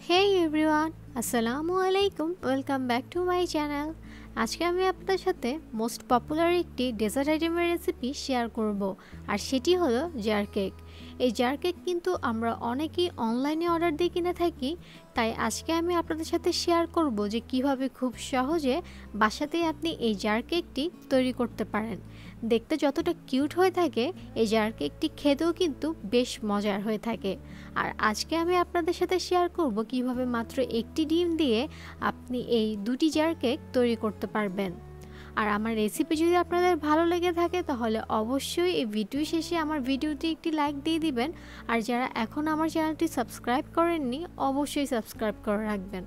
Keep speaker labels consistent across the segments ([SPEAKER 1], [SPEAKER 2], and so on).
[SPEAKER 1] Hey everyone, আসসালামু আলাইকুম, welcome back to my channel. আজকে আমি আপনাদের সাথে মোস্ট পপুলার একটি ডেজার্ট আইটেমের রেসিপি শেয়ার করব, আর সেটি হলো জার কেক। এই জার কেক কিন্তু আমরা অনেকেই অনলাইনে অর্ডার দিয়ে কিনে থাকি, তাই আজকে আমি আপনাদের সাথে শেয়ার করব যে কিভাবে খুব সহজে বাসাতেই আপনি এই জার কেকটি তৈরি করতে পারেন। দেখতে যতটা কিউট হয়ে থাকে, এই জার কেকটি খেতেও কিন্তু বেশ মজার হয়ে থাকে। আর আজকে আমি আপনাদের সাথে শেয়ার করব কিভাবে মাত্র একটি ডিম দিয়ে আপনি এই দুটি জার কেক তৈরি করতে পারবেন। আর আমার রেসিপি যদি আপনাদের ভালো লেগে থাকে তাহলে অবশ্যই এই ভিডিও শেষে আমার ভিডিওটি একটি লাইক দিয়ে দিবেন। আর যারা এখন আমার চ্যানেলটি সাবস্ক্রাইব করেননি অবশ্যই সাবস্ক্রাইব করে রাখবেন।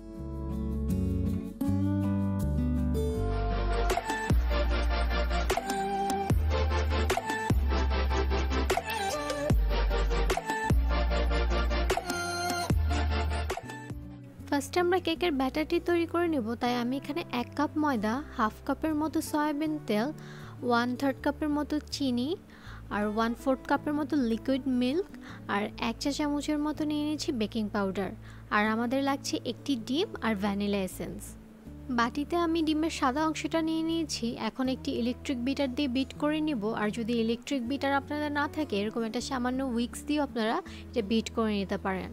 [SPEAKER 1] ফার্স্টে আমরা কেকের ব্যাটারটি তৈরি করে নেব, তাই আমি এখানে 1 কাপ ময়দা, হাফ কাপের মতো সয়াবিন তেল, 1/3 কাপের মতো চিনি আর 1/4 কাপের মতো লিকুইড মিল্ক আর 1 চা চামচের মতো নিয়ে নিয়েছি বেকিং পাউডার। আর আমাদের লাগছে একটি ডিম আর ভ্যানিলা এসেন্স। বাটিতে আমি ডিমের সাদা অংশটা নিয়ে নিয়েছি। এখন একটি ইলেকট্রিক বিটার দিয়ে বিট করে নিব। আর যদি ইলেকট্রিক বিটার আপনাদের না থাকে, এরকম একটা সামান্য উইক্স দিয়ে আপনারা এটা বিট করে নিতে পারেন।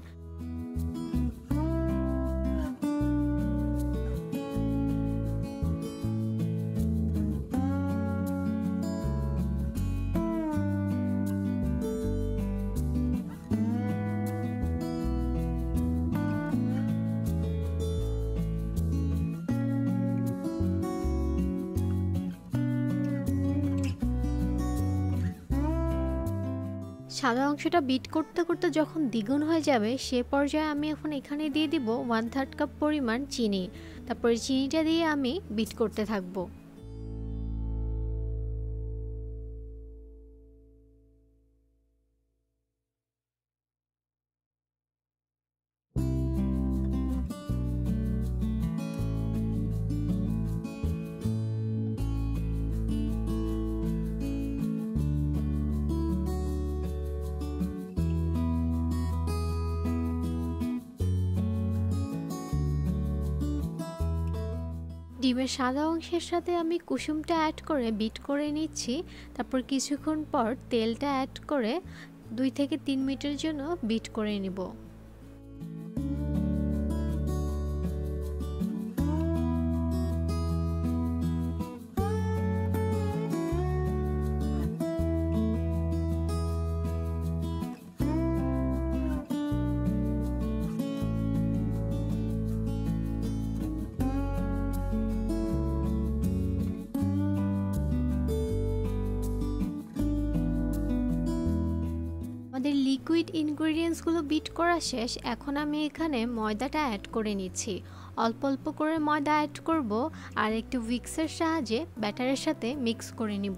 [SPEAKER 1] সাদা অংশটা বিট করতে করতে যখন দ্বিগুণ হয়ে যাবে, সে পর্যায়ে আমি এখন এখানে দিয়ে দিব 1/3 কাপ পরিমাণ চিনি। তারপরে চিনিটা দিয়ে আমি বিট করতে থাকবো। ডিমের সাদা অংশের সাথে আমি কুসুমটা অ্যাড করে বিট করে নিচ্ছি। তারপর কিছুক্ষণ পর তেলটা অ্যাড করে 2 থেকে 3 মিনিটের জন্য বিট করে নিব। আমাদের লিকুইড ইনগ্রেডিয়েন্টসগুলো বিট করা শেষ। এখন আমি এখানে ময়দাটা অ্যাড করে নিচ্ছি। অল্প অল্প করে ময়দা অ্যাড করব আর একটু উইক্সের সাহায্যে ব্যাটারের সাথে মিক্স করে নিব।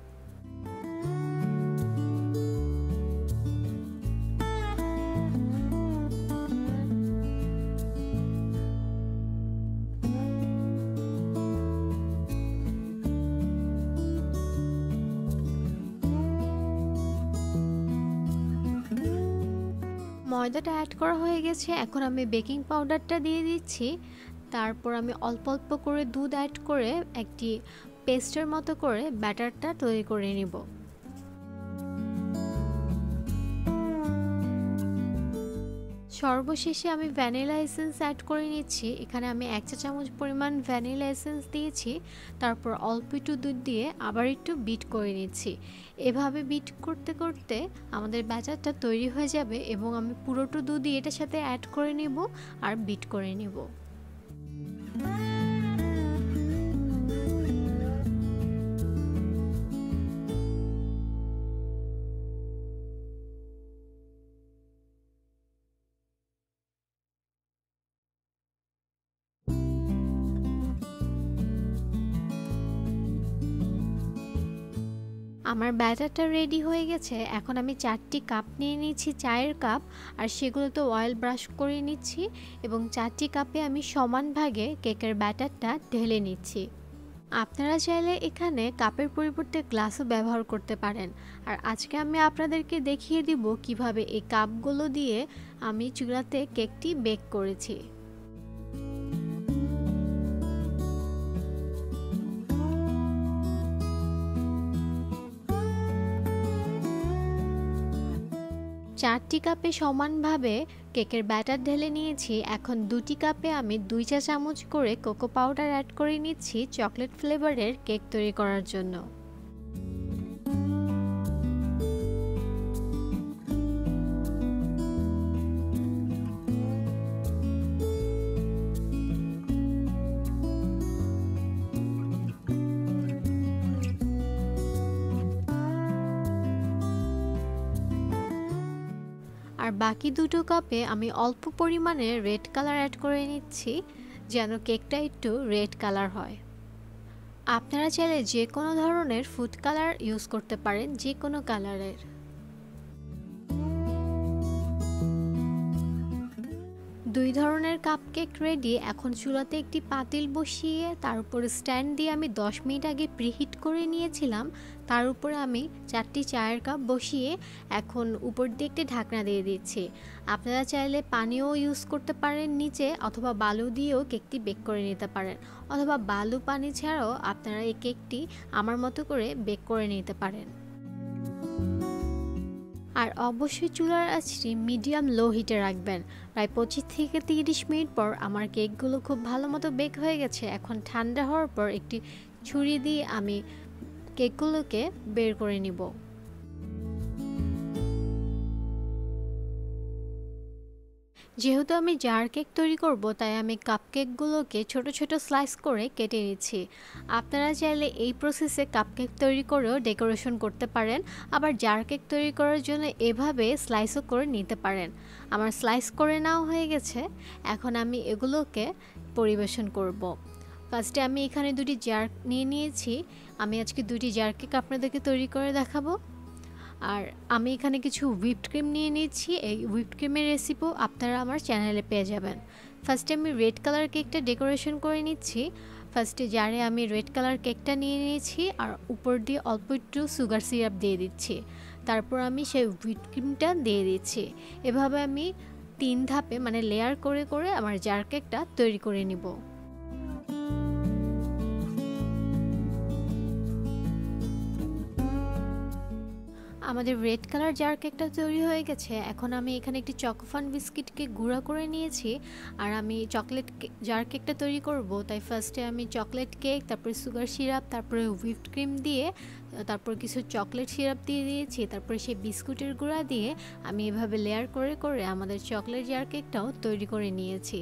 [SPEAKER 1] ময়দাটা অ্যাড করা হয়ে গেছে। এখন আমি বেকিং পাউডারটা দিয়ে দিচ্ছি। তারপর আমি অল্প অল্প করে দুধ অ্যাড করে একটি পেস্টের মতো করে ব্যাটারটা তৈরি করে নিব। সর্বশেষে আমি ভ্যানিলা এসেন্স অ্যাড করে নিচ্ছি। এখানে আমি 1 চা চামচ পরিমাণ ভ্যানিলা এসেন্স দিয়েছি। তারপর অল্প একটু দুধ দিয়ে আবার একটু বিট করে নিচ্ছি। এভাবে বিট করতে করতে আমাদের ব্যাটারটা তৈরি হয়ে যাবে এবং আমি পুরোটা দুধই এটার সাথে অ্যাড করে নিব আর বিট করে নিব। আমার ব্যাটারটা রেডি হয়ে গেছে। এখন আমি 4টি কাপ নিয়ে নিচ্ছি, চায়ের কাপ, আর সেগুলোতে অয়েল ব্রাশ করে নিচ্ছি এবং 4টি কাপে আমি সমান ভাগে কেকের ব্যাটারটা ঢেলে নিচ্ছি। আপনারা চাইলে এখানে কাপের পরিবর্তে গ্লাসও ব্যবহার করতে পারেন। আর আজকে আমি আপনাদেরকে দেখিয়ে দিব কিভাবে এই কাপগুলো দিয়ে আমি চুলাতে কেকটি বেক করেছি। চারটি কাপে সমানভাবে কেকের ব্যাটার ঢেলে নিয়েছি। এখন দুটি কাপে আমি 2 চা চামচ করে কোকো পাউডার অ্যাড করে নিচ্ছি চকলেট ফ্লেভারের কেক তৈরি করার জন্য। আর বাকি দুটো কাপে আমি অল্প পরিমাণে রেড কালার অ্যাড করে নিচ্ছি যেন কেকটা একটু রেড কালার হয়। আপনারা চাইলে যে কোনো ধরনের ফুড কালার ইউজ করতে পারেন, যে কোনো কালারের। দুই ধরনের কাপকেক রেডি। এখন চুলাতে একটি পাতিল বসিয়ে তার উপরে স্ট্যান্ড দিয়ে আমি 10 মিনিট আগে প্রিহিট করে নিয়েছিলাম। তার উপরে আমি 4টি চায়ের কাপ বসিয়ে এখন উপর দিয়ে একটি ঢাকনা দিয়ে দিচ্ছি। আপনারা চাইলে পানিও ইউজ করতে পারেন নিচে, অথবা বালু দিয়েও কেকটি বেক করে নিতে পারেন, অথবা বালু পানি ছাড়াও আপনারা এই কেকটি আমার মতো করে বেক করে নিতে পারেন। আর অবশ্যই চুলার আঁচটি মিডিয়াম লো হিটে রাখবেন। প্রায় 25 থেকে 30 মিনিট পর আমার কেকগুলো খুব ভালো মতো বেক হয়ে গেছে। এখন ঠান্ডা হওয়ার পর একটি ছুরি দিয়ে আমি কেকগুলোকে বের করে নিব। যেহেতু আমি জার কেক তৈরি করব, তাই আমি কাপকেকগুলোকে ছোট ছোট স্লাইস করে কেটে নিচ্ছি। আপনারা চাইলে এই প্রসেসে কাপকেক তৈরি করেও ডেকোরেশন করতে পারেন, আবার জার কেক তৈরি করার জন্য এভাবে স্লাইসও করে নিতে পারেন। আমার স্লাইস করে নেওয়া হয়ে গেছে। এখন আমি এগুলোকে পরিবেশন করব। ফার্স্টে আমি এখানে দুটি জার নিয়ে নিয়েছি। আমি আজকে দুটি জার কেক আপনাদেরকে তৈরি করে দেখাবো। আর আমি এখানে কিছু হুইপড ক্রিম নিয়ে নিচ্ছি। এই হুইপড ক্রিমের রেসিপিও আপনারা আমার চ্যানেলে পেয়ে যাবেন। ফার্স্টে আমি রেড কালার কেকটা ডেকোরেশন করে নিচ্ছি। ফার্স্টে জারে আমি রেড কালার কেকটা নিয়ে নিয়েছি আর উপর দিয়ে অল্প একটু সুগার সিরাপ দিয়ে দিচ্ছি। তারপর আমি সেই হুইপড ক্রিমটা দিয়ে দিচ্ছি। এভাবে আমি 3 ধাপে মানে লেয়ার করে করে আমার জার কেকটা তৈরি করে নিব। আমাদের রেড কালার জার কেকটা তৈরি হয়ে গেছে। এখন আমি এখানে একটি চকোফান বিস্কিটকে গুঁড়া করে নিয়েছি। আর আমি চকলেট জার কেকটা তৈরি করব, তাই ফার্স্টে আমি চকলেট কেক, তারপরে সুগার সিরাপ, তারপরে হুইপড ক্রিম দিয়ে, তারপর কিছু চকলেট সিরাপ দিয়ে দিয়েছি, তারপরে সেই বিস্কুটের গুঁড়া দিয়ে আমি এভাবে লেয়ার করে করে আমাদের চকলেট জার কেকটাও তৈরি করে নিয়েছি।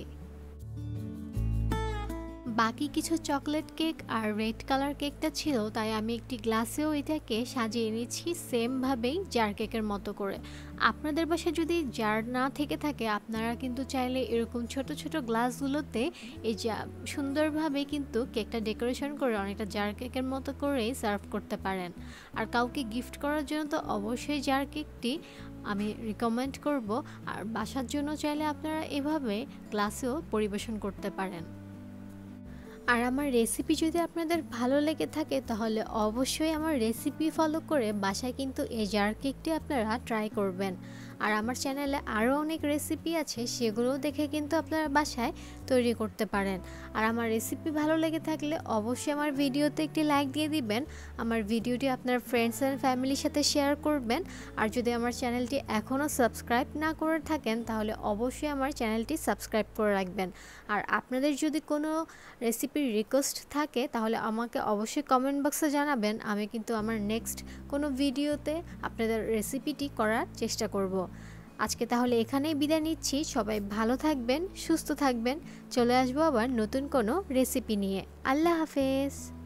[SPEAKER 1] বাকি কিছু চকলেট কেক আর রেড কালার কেকটা ছিল, তাই আমি একটি গ্লাসেও এটাকে সাজিয়ে নিচ্ছি সেমভাবেই জার কেকের মতো করে। আপনাদের বাসায় যদি জার না থেকে থাকে, আপনারা কিন্তু চাইলে এরকম ছোট ছোট গ্লাসগুলোতে এই সুন্দরভাবে কিন্তু কেকটা ডেকোরেশন করে অনেকটা জার কেকের মতো করেই সার্ভ করতে পারেন। আর কাউকে গিফট করার জন্য তো অবশ্যই জার কেকটি আমি রিকমেন্ড করব। আর বাসার জন্য চাইলে আপনারা এভাবে গ্লাসেও পরিবেশন করতে পারেন। আর আমার রেসিপি যদি আপনাদের ভালো লেগে থাকে, তাহলে অবশ্যই আমার রেসিপি ফলো করে বাসায় কিন্তু এই জার কেকটি আপনারা ট্রাই করবেন। আর আমার চ্যানেলে আরও অনেক রেসিপি আছে, সেগুলোও দেখে কিন্তু আপনারা বাসায় তৈরি করতে পারেন। আর আমার রেসিপি ভালো লেগে থাকলে অবশ্যই আমার ভিডিওতে একটি লাইক দিয়ে দিবেন। আমার ভিডিওটি আপনার ফ্রেন্ডস অ্যান্ড ফ্যামিলির সাথে শেয়ার করবেন। আর যদি আমার চ্যানেলটি এখনও সাবস্ক্রাইব না করে থাকেন, তাহলে অবশ্যই আমার চ্যানেলটি সাবস্ক্রাইব করে রাখবেন। আর আপনাদের যদি কোনো রেসিপির রিকোয়েস্ট থাকে, তাহলে আমাকে অবশ্যই কমেন্ট বক্সে জানাবেন। আমি কিন্তু আমার নেক্সট কোনো ভিডিওতে আপনাদের রেসিপিটি করার চেষ্টা করব। আজকে তাহলে এখানেই বিদায় নিচ্ছি। সবাই ভালো থাকবেন, সুস্থ থাকবেন। চলে আসবো আবার নতুন কোনো রেসিপি নিয়ে। আল্লাহ হাফেজ।